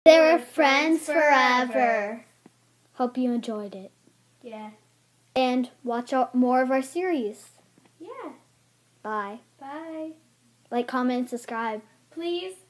They were friends forever. Hope you enjoyed it. Yeah. And watch out more of our series. Yeah. Bye. Bye. Like, comment, and subscribe. Please.